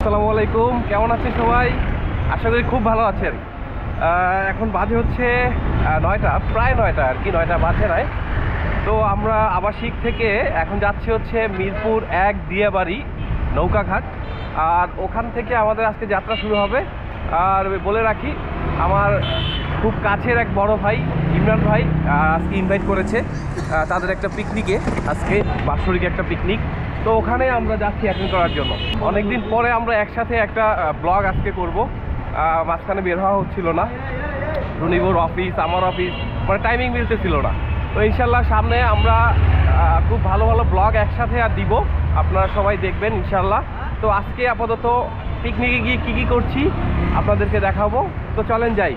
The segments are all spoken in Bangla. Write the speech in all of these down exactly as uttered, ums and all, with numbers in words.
আসসালামু আলাইকুম, কেমন আছেন সবাই? আশা করি খুব ভালো আছেন। এখন বাজে হচ্ছে নয়টা, প্রায় নয়টা আর কি, নয়টা বাজে নাই। তো আমরা আবাসিক থেকে এখন যাচ্ছি হচ্ছে মিরপুর এক দিয়াবাড়ি নৌকাঘাট, আর ওখান থেকে আমাদের আজকে যাত্রা শুরু হবে। আর বলে রাখি, আমার খুব কাছের এক বড় ভাই ইমরান ভাই আজকে ইনভাইট করেছে তাদের একটা পিকনিকে, আজকে বাৎসরিক একটা পিকনিক। তো ওখানে আমরা যাচ্ছি অ্যাটেন্ড করার জন্য। অনেকদিন পরে আমরা একসাথে একটা ব্লগ আজকে করব। মাঝখানে বের হওয়া হচ্ছিল না, রুনিবুর অফিস, আমার অফিস, মানে টাইমিং মিলতেছিল না। তো ইনশাল্লাহ সামনে আমরা খুব ভালো ভালো ব্লগ একসাথে আর দিব, আপনারা সবাই দেখবেন ইনশাল্লাহ। তো আজকে আপাতত পিকনিকে গিয়ে কী কী করছি আপনাদেরকে দেখাবো। তো চলেন যাই।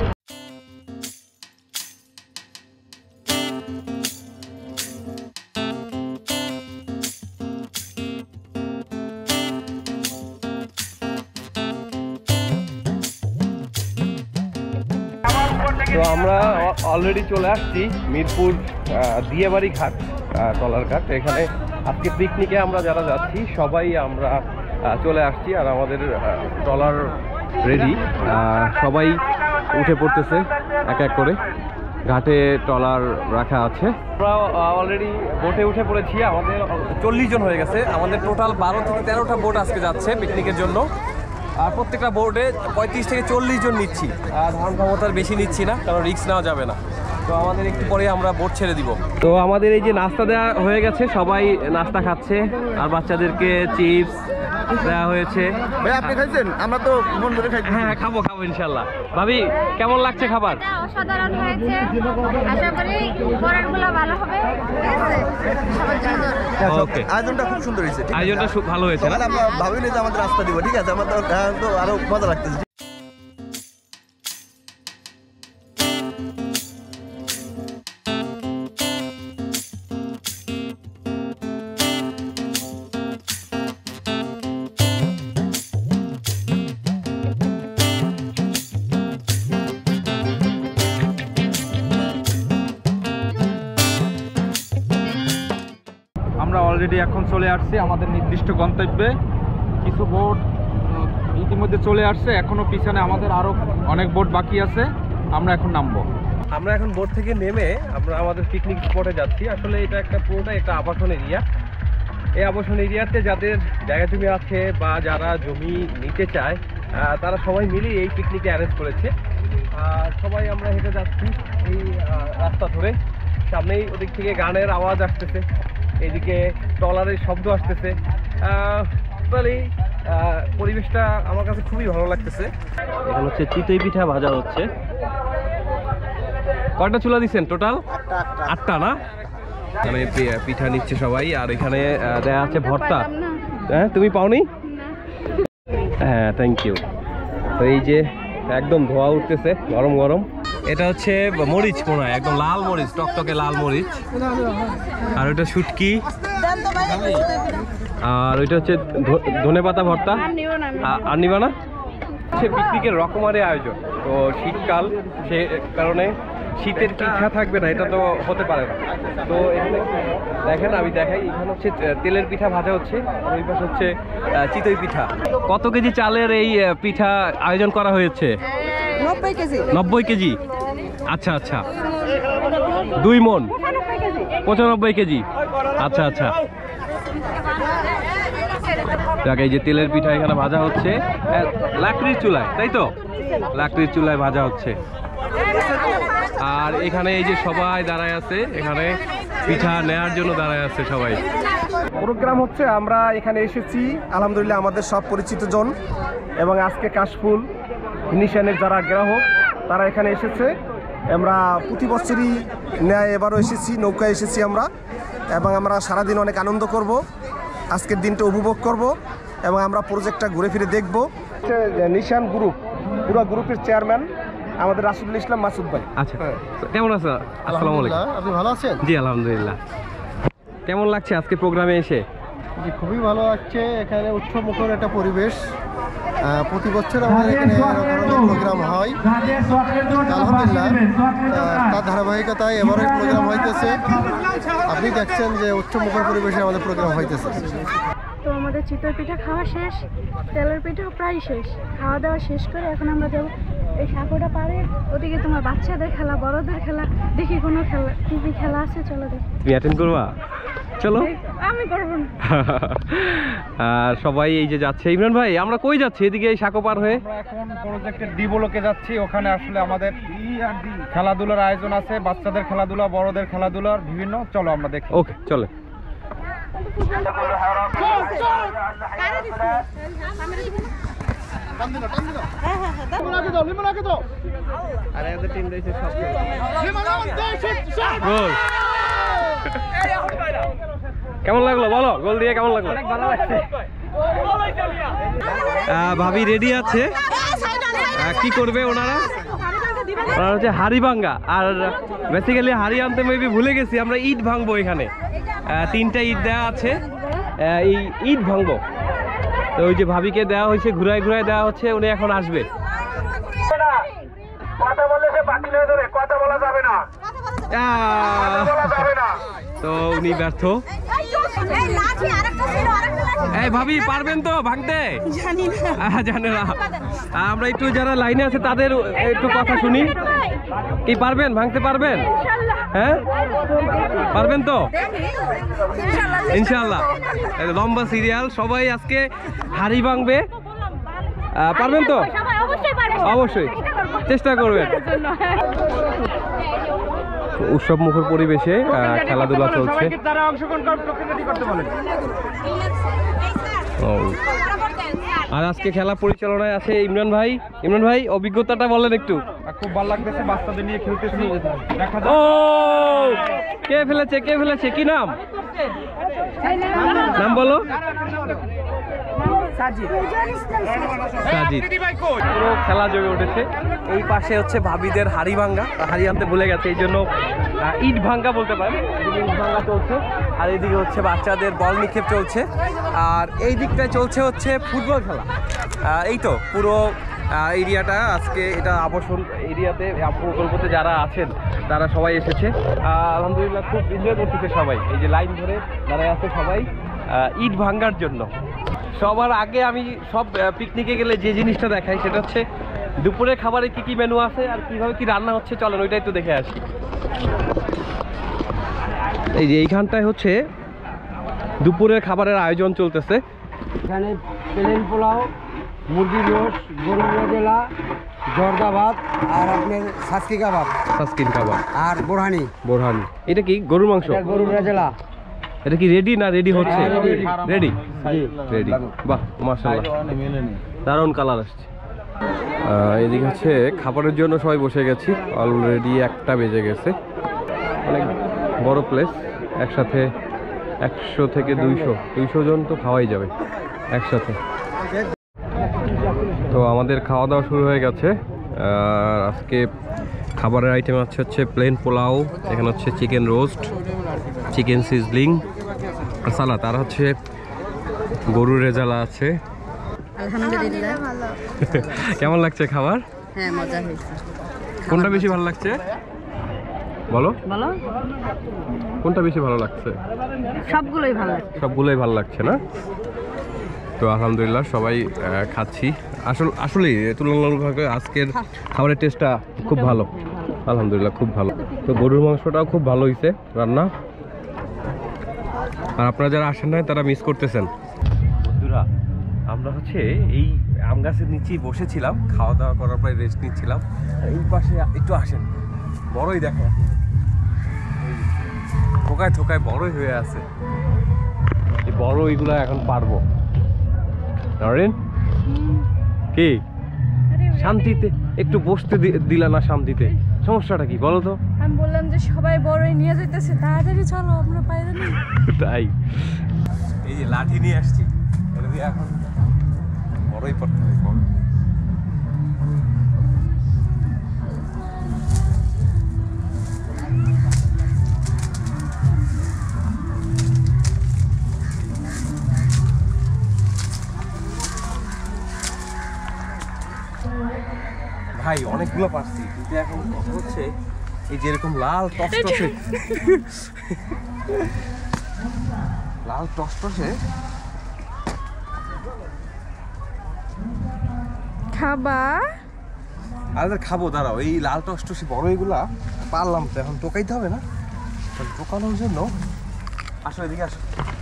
তো আমরা অলরেডি চলে আসছি মিরপুর দিয়াবাড়ি ঘাট, টলার ঘাট। এখানে আজকে পিকনিকে আমরা যারা যাচ্ছি সবাই আমরা চলে আসছি, আর আমাদের টলার রেডি, সবাই উঠে পড়তেছে এক এক করে। ঘাটে টলার রাখা আছে, আমরা অলরেডি বোটে উঠে পড়েছি। আমাদের চল্লিশ জন হয়ে গেছে, আমাদের টোটাল বারো থেকে তেরোটা বোট আজকে যাচ্ছে পিকনিকের জন্য। আর প্রত্যেকটা বোর্ডে পঁয়ত্রিশ থেকে চল্লিশ জন নিচ্ছি, আর ধারণ ক্ষমতার বেশি নিচ্ছি না, কারণ রিস্ক নেওয়া যাবে না। তো আমাদের একটু পরে আমরা বোট ছেড়ে দিব। তো আমাদের এই যে নাস্তা দেওয়া হয়ে গেছে, সবাই নাস্তা খাচ্ছে, আর বাচ্চাদেরকে চিপস দেওয়া হয়েছে। ভাই আপনি খাইছেন? আমরা তো মন ভরে খাইছি। হ্যাঁ খাবো খাবো ইনশাল্লাহ। ভাবি কেমন লাগছে খাবার? অসাধারণ হয়েছে, আশা করি পরেরগুলো ভালো হবে। ওকে, আয়োজনটা খুব সুন্দর হয়েছে, আয়োজনটা খুব ভালো হয়েছে। আমরা ভাবিনি যে আমাদের রাস্তা দিব, ঠিক আছে? আমাদের তো আরো মজা লাগতেছে। আমরা অলরেডি এখন চলে আসছি আমাদের নির্দিষ্ট গন্তব্যে। কিছু বোট ইতিমধ্যে চলে আসছে, এখনো পিছনে আমাদের আরো অনেক বোট বাকি আছে। আমরা এখন নামবো। আমরা এখন বোট থেকে নেমে আমরা আমাদের পিকনিক স্পটে যাচ্ছি। আসলে এটা একটা পুরোটা একটা আবাসন এরিয়া। এই আবাসন এরিয়াতে যাদের জায়গা জমি আছে বা যারা জমি নিতে চায়, তারা সবাই মিলে এই পিকনিকে অ্যারেঞ্জ করেছে। আর সবাই আমরা হেঁটে যাচ্ছি এই রাস্তা ধরে। সামনেই ওদিক থেকে গানের আওয়াজ আসতেছে, এদিকে ট্রলারের শব্দ আসতেছে। টোটালি পরিবেশটা আমার কাছে খুবই ভালো লাগতেছে। এখানে হচ্ছে চিতই পিঠা ভাজা হচ্ছে। কয়টা চুলা দিচ্ছেন টোটাল? আটটা না? এখানে পিঠা নিচ্ছে সবাই, আর এখানে দেয়া আছে ভর্তা। হ্যাঁ তুমি পাওনি? হ্যাঁ থ্যাংক ইউ। তো এই যে একদম ধোয়া উঠতেছে গরম গরম। এটা হচ্ছে মরিচ, মনে হয় একদম লাল মরিচ, টকটকে লাল মরিচ। আর ওইটা শুটকি, আর ওইটা হচ্ছে ধনে পাতা ভর্তা। আর নিবা না? হচ্ছে পিকনিকের রকমারি আয়োজন। তো শীতকাল, সে কারণে শীতের পিঠা থাকবে না, এটা তো হতে পারে না। তো এখানে দেখেন, আমি দেখাই, এখানে হচ্ছে তেলের পিঠা ভাজা হচ্ছে, আর ওই পাশে হচ্ছে চিতই পিঠা। কত কেজি চালের এই পিঠা আয়োজন করা হয়েছে? নব্বই কেজি। নব্বই কেজি, আচ্ছা আচ্ছা। দুই মন, পঁচানব্বই কেজি, আচ্ছা আচ্ছা। এই যে তেলের পিঠা এখানে ভাজা হচ্ছে লাকড়ির চুলায়, তাই তো? লাকড়ির চুলায় ভাজা হচ্ছে। আর এখানে এই যে সবাই দাঁড়ায় আছে, এখানে পিঠা নেয়ার জন্য দাঁড়ায় আছে সবাই। প্রোগ্রাম হচ্ছে, আমরা এখানে এসেছি আলহামদুলিল্লাহ আমাদের সব পরিচিত জন, এবং আজকে কাশফুল নিশানের যারা গ্রাহক তারা এখানে এসেছে। আমরা প্রতি বছরই ন্যায় এবারও এসেছি, নৌকায় এসেছি আমরা, এবং আমরা সারাদিন অনেক আনন্দ করব, আজকের দিনটা উপভোগ করব, এবং আমরা প্রজেক্টটা ঘুরে ফিরে দেখব। নিশান গ্রুপ, পুরো গ্রুপের চেয়ারম্যান আমাদের রাশিদুল ইসলাম মাসুদ ভাই। আচ্ছা, কেমন আছেন? আসসালামু আলাইকুম। আপনি ভালো আছেন? জি আলহামদুলিল্লাহ। কেমন লাগছে আজকে প্রোগ্রামে এসে? জি খুবই ভালো লাগছে। এখানে উৎসবমুখর একটা পরিবেশ, প্রতি বছর আমাদের এখানে প্রোগ্রাম হয় আলহামদুলিল্লাহ। তার ধারাবাহিকতায় এবারও প্রোগ্রাম হইতেছে। আপনি দেখছেন যে উৎসবমুখর পরিবেশে আমাদের প্রোগ্রাম হইতেছে। তো আমাদের চিতই পিঠা খাওয়া শেষ, তেলের পিঠাও প্রায় শেষ। খাওয়া দাওয়া শেষ করে এখন আমরা যাবো এই সাঁকোটা পারে, ওদিকে তোমার বাচ্চাদের খেলা, বড়দের খেলা, দেখি কোনো খেলা কি কি খেলা আছে, চলো দেখি। তুমি অ্যাটেন্ড করবা? চলো। আমি করবো না। আর সবাই এই যে যাচ্ছে। ইমরান ভাই আমরা কই যাচ্ছি? এদিকে এই সাঁকো পার হয়ে আমরা এখন প্রজেক্টের ডি ব্লকে যাচ্ছি। ওখানে আসলে আমাদের খেলাধুলার আয়োজন আছে, বাচ্চাদের খেলাধুলা, বড়দের খেলাধুলার বিভিন্ন। চলো আমরা দেখি। ওকে চলে। কেমন লাগলো বলো? গোল দিয়ে কেমন লাগলো? ভালো লাগছে। ভাবি রেডি আছে। কি করবে ওনারা? ওনারা হচ্ছে হাড়ি ভাঙ্গা। আর বেসিক্যালি হাড়ি আনতে মেবি ভুলে গেছি, আমরা ইট ভাঙবো। এখানে তিনটা ইট দেওয়া আছে, এই ইট ভাঙবো। তো ওই যে ভাবিকে দেওয়া হয়েছে, ঘুরায় ঘুরায় দেওয়া হচ্ছে, উনি এখন আসবে। কথা বললে সে বাতিল হয়ে যাবে, কথা বলা যাবে না, বলা যাবে না। তো উনি ব্যর্থ। এই ভাবি পারবেন তো ভাঙতে? জানি না, জানে না। আমরা একটু যারা লাইনে আছে তাদের একটু কথা শুনি। কি পারবেন? ভাঙতে পারবেন? হ্যাঁ পারবেন তো ইনশাআল্লাহ। লম্বা সিরিয়াল, সবাই আজকে হাড়ি ভাঙবে। পারবেন তো? অবশ্যই চেষ্টা করবেন। উৎসব মুখর পরিবেশে খেলাধুলা চলছে। আর আজকে খেলা পরিচালনায় আছে ইমরান ভাই। ইমরান ভাই অভিজ্ঞতাটা বলেন একটু। খুব ভালো লাগতেছে, বাচ্চাদের নিয়ে খেলতেছি। ও কে ফেলেছে? কে ফেলেছে? কি নাম? নাম বলো। সাজিদ। পুরো খেলা জমে উঠেছে। এই পাশে হচ্ছে ভাবিদের হাড়ি ভাঙ্গা, হাড়ি আনতে ভুলে গেছে, এই জন্য ইট ভাঙ্গা বলতে পারেন। ইট ভাঙ্গা চলছে, আর এইদিকে হচ্ছে বাচ্চাদের বল নিক্ষেপ চলছে, আর এই দিকটায় চলছে হচ্ছে ফুটবল খেলা। এই তো পুরো এরিয়াটা আজকে এটা আবাসন এরিয়াতে প্রকল্পতে যারা আছেন তারা সবাই এসেছে। আলহামদুলিল্লাহ খুব এনজয় করতেছে সবাই। এই যে লাইন ধরে দাঁড়ায় আছে সবাই ইট ভাঙ্গার জন্য। সবার আগে আমি সব পিকনিকে গেলে যে জিনিসটা দেখাই সেটা হচ্ছে দুপুরের খাবারে কি কি মেনু আছে আর কিভাবে কি রান্না হচ্ছে। চলেন ওইটা একটু দেখে আসি। এই যে এইখানটায় হচ্ছে দুপুরের খাবারের আয়োজন চলতেছে। এখানে প্লেন পোলাও, মুরগির রোস্ট, গরুর রেজেলা, জর্দা ভাত, আর আপনার সাসকি কাবাব, সাসকিন কাবাব আর বোরহানি। বোরহানি এটা কি? গরুর মাংস? এটা গরুর রেজেলা। এটা কি রেডি না রেডি হচ্ছে? রেডি জি রেডি। বাহ মাশাআল্লাহ, দারুণ কালার আসছে। এদিকে হচ্ছে খাবারের জন্য সবাই বসে গেছি। অলরেডি একটা বেজে গেছে। অনেক বড় প্লেস, একসাথে একশো থেকে দুইশো দুইশো জন তো খাওয়াই যাবে একসাথে। তো আমাদের খাওয়া দাওয়া শুরু হয়ে গেছে। আর আজকে খাবারের আইটেম আছে হচ্ছে প্লেন পোলাও, এখানে হচ্ছে chicken roast, chicken sizzling, salad, আর হচ্ছে গরুর রেজালা আছে। আলহামদুলিল্লাহ ভালো। কেমন লাগছে খাবার? হ্যাঁ মজা হয়েছে। কোনটা বেশি ভালো লাগছে বলো? বলো কোনটা বেশি ভালো লাগছে? সবগুলোই ভালো লাগছে। সবগুলোই ভালো লাগছে না? তো আলহামদুলিল্লাহ সবাই খাচ্ছি। আসল আসলে তুলনামূলকভাবে আজকের খাবারের টেস্টটা খুব ভালো, আলহামদুলিল্লাহ খুব ভালো। তো গরুর মাংসটাও খুব ভালো হয়েছে রান্না। আর আপনারা যারা আসেন নাই তারা মিস করতেছেন। বন্ধুরা আমরা হচ্ছে এই আম গাছের নিচেই বসেছিলাম, খাওয়া দাওয়া করার পরে রেস্ট নিচ্ছিলাম। এই পাশে একটু আসেন, বড়ই দেখো, থোকায় থোকায় বড়ই হয়ে আছে। এই বড় এইগুলো এখন পারবো। নরেন কি শান্তিতে একটু বসতে দিলা না? শান্তিতে সমস্যাটা কি বলো তো? আমি বললাম যে সবাই বড়ই নিয়ে যেতেছে, তাড়াতাড়ি চলো আমরা পাইরে না। তাই এই যে লাঠি নিয়ে আসছি, এটা দিয়ে এখন বড়ই পড়তে হবে। ভাই অনেকগুলো পাচ্ছি, কিন্তু এখন কথা হচ্ছে এই যেরকম লাল টসটসে লাল টসটসে খাবা আরে খাবো, দাঁড়াও। এই লাল টসটসি বড় এগুলা পারলাম তো, এখন টোকাইতে হবে না? টোকানোর জন্য আসো, এদিকে আসো।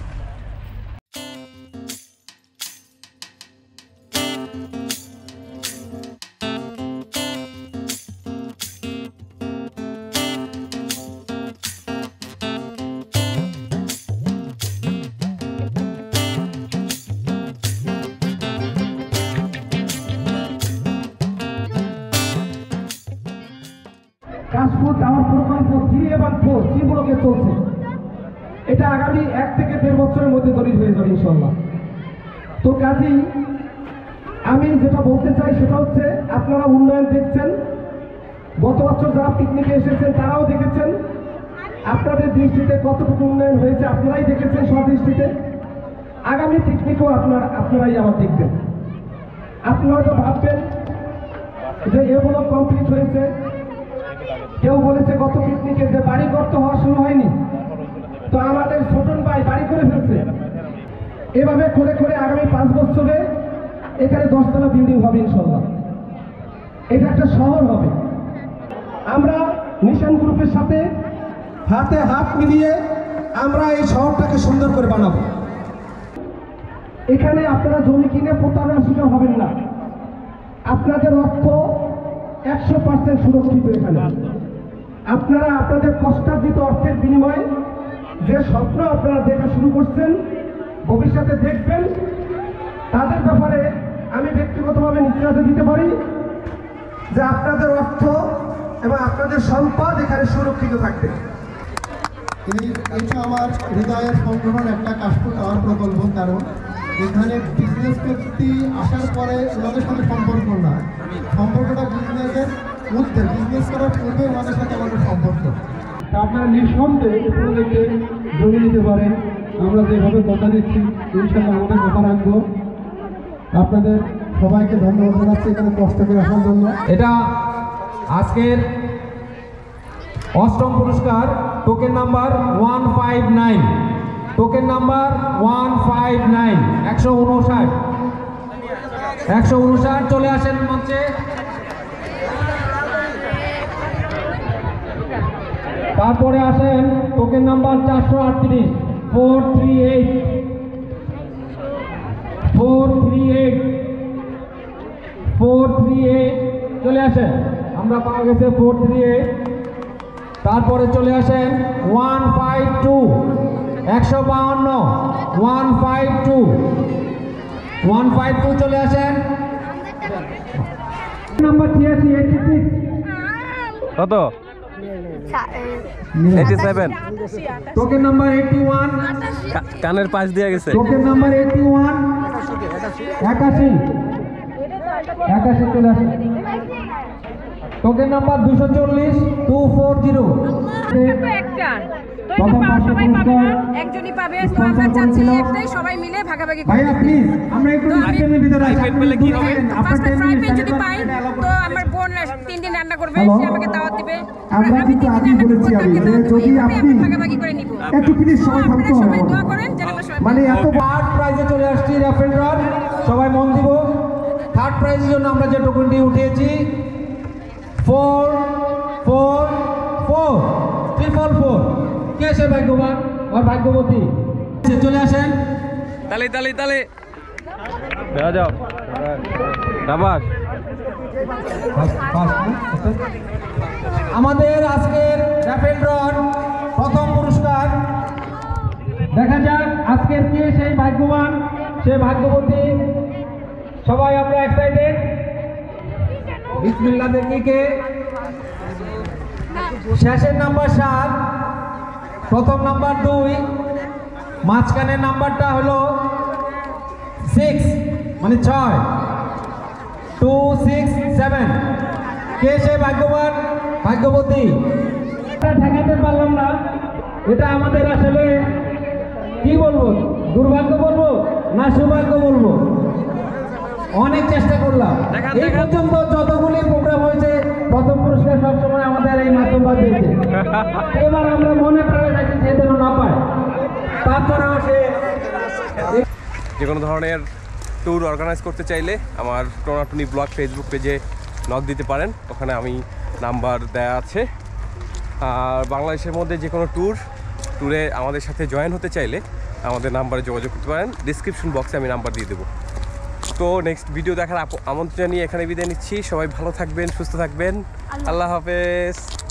কাশফুল টাওয়ার প্রকল্প থ্রি এবং ফোর থ্রি ব্লকে চলছে। এটা আগামী এক থেকে দেড় বছরের মধ্যে তৈরি হয়ে যাবে ইনশাল্লাহ। তো কাজেই আমি যেটা বলতে চাই সেটা হচ্ছে, আপনারা উন্নয়ন দেখছেন, গত বছর যারা পিকনিকে এসেছেন তারাও দেখেছেন, আপনাদের দৃষ্টিতে কতটুকু উন্নয়ন হয়েছে আপনারাই দেখেছেন সদৃষ্টিতে। আগামী পিকনিকও আপনারা আপনারাই আবার দেখবেন। আপনারা তো ভাববেন যে এগুলো কমপ্লিট হয়েছে, কেউ বলেছে গত পিকনিকে যে বাড়ি করতে হওয়া শুরু হয়নি, তো আমাদের ছোটন ভাই বাড়ি করে ফেলছে। এভাবে করে করে আগামী পাঁচ বছরে এখানে দশতলা বিল্ডিং হবে ইনশাল্লাহ। এটা একটা শহর হবে। আমরা নিশান গ্রুপের সাথে হাতে হাত মিলিয়ে আমরা এই শহরটাকে সুন্দর করে বানাবো। এখানে আপনারা জমি কিনে প্রতারণার শিকার হবেন না। আপনাদের অর্থ একশো পার্সেন্ট সুরক্ষিত। এখানে আপনারা আপনাদের কষ্টার্জিত অর্থের বিনিময়ে যে স্বপ্ন আপনারা দেখা শুরু করছেন, ভবিষ্যতে দেখবেন, তাদের ব্যাপারে আমি ব্যক্তিগতভাবে নিশ্চয়তা দিতে পারি যে আপনাদের অর্থ এবং আপনাদের সম্পদ এখানে সুরক্ষিত থাকবে। এটা আমার হৃদয়ের সংগ্রহণ একটা কাশফুল টাওয়ার প্রকল্প। কারণ এখানে বিজনেস ব্যক্তি আসার পরে ওনাদের সাথে সম্পর্ক না, সম্পর্কটা বিজনেসের মধ্যে, বিজনেস করার পূর্বে ওনাদের সাথে আমাদের সম্পর্ক। তা আপনারা নিঃসন্দেহে এই প্রজেক্টে জমি নিতে পারেন। আমরা যেভাবে কথা দিচ্ছি ইনশাআল্লাহ আমাদের কথা রাখবো। আপনাদের সবাইকে ধন্যবাদ জানাচ্ছি এখানে কষ্ট করে আসার জন্য। এটা আজকের অষ্টম পুরস্কার, token number one five nine, token number one five nine, একশো উনষাট, একশো উনষাট চলে আসেন মঞ্চে। তারপরে আসেন টোকেন নাম্বার চারশো আটত্রিশ, four three eight, four three eight, four three eight চলে আসেন। আমরা পাওয়া গেছে ফোর থ্রি এইট। তারপরে চলে আসেন ওয়ান ফাইভ টু, একশো বাউন্ন, one five two, one five two চলে আসেন। নাম্বার ছিয়াশি, এইটি সিক্স, কত? Eighty seven. Token number eighty one, কানের পাশ দিয়ে গেছে। টোকেন নাম্বার এইটি ওয়ান, একাশি, একাশি চলে আসেন। টোকেন নাম্বার দুশো চল্লিশ, টু ফোর জিরো। প্রথম পাঁচশো পুরস্কার একজনই পাবে, তো আমরা চাচ্ছি একটাই, সবাই মিলে ভাগাভাগি করব। ভাইয়া প্লিজ আমরা একটু ডিসপ্লের ভিতরে আসি। পেট পেলে কি হবে? ফার্স্টে ফ্রাই প্যান যদি পাই, তো আমার বোন তিন দিন রান্না করবে, সে আমাকে দাওয়াত দিবে। আমরা আমি কিন্তু তিন দিন আগে রান্না বলেছি করব, আমি তাকে দাওয়াত যে দিব। যদি এইভাবে আপনি আমরা ভাগাভাগি করে নিব। একটু প্লিজ সবাই আপনারা থামতে সবাই হবে। দোয়া করেন যেন আমরা সবাই মানে এত থার্ড প্রাইজে চলে আসছি র্যাফেল ড্রর, সবাই মন দিব। থার্ড প্রাইজের জন্য আমরা যে টোকেনটি উঠিয়েছি four four four, triple four. কে সে ভাগ্যবান আর ভাগ্যবতী? চলে আসেন। তালি তালি তালি যাও যাও ডাবাস। আমাদের আজকের র্যাফেল ড্রর প্রথম পুরস্কার, দেখা যাক আজকের কে সেই ভাগ্যবান, সে ভাগ্যবতী। সবাই আমরা এক্সাইটেড। বিসমিল্লাহ দেখি কে। শেষের নাম্বার সাত, প্রথম নাম্বার দুই, মাঝখানের নাম্বারটা হলো সিক্স, মানে ছয়, টু সিক্স সেভেন। কে সে ভাগ্যবান ভাগ্যবতী? এটা ঠেকাতে পারলাম না। এটা আমাদের আসলে কি বলবো, দুর্ভাগ্য বলবো না সৌভাগ্য বলবো। অনেক চেষ্টা করলাম, এই পর্যন্ত যতগুলি প্রোগ্রাম হয়েছে প্রথম পুরস্কার সবসময় আমাদের এই মাসুম ভাই পেয়েছে। এবার আমরা মনে প্রাণে রাখি সে যেন না পায়। তারপরেও সে যে কোনো ধরনের ট্যুর অর্গানাইজ করতে চাইলে আমার টোনাটুনি ব্লগ ফেসবুক পেজে নক দিতে পারেন, ওখানে আমি নাম্বার দেয়া আছে। আর বাংলাদেশের মধ্যে যে কোনো ট্যুর ট্যুরে আমাদের সাথে জয়েন হতে চাইলে আমাদের নাম্বারে যোগাযোগ করতে পারেন, ডিসক্রিপশন বক্সে আমি নাম্বার দিয়ে দেবো। তো নেক্সট ভিডিও দেখার আমন্ত্রণ জানিয়ে এখানে বিদায় নিচ্ছি। সবাই ভালো থাকবেন, সুস্থ থাকবেন, আল্লাহ হাফেজ।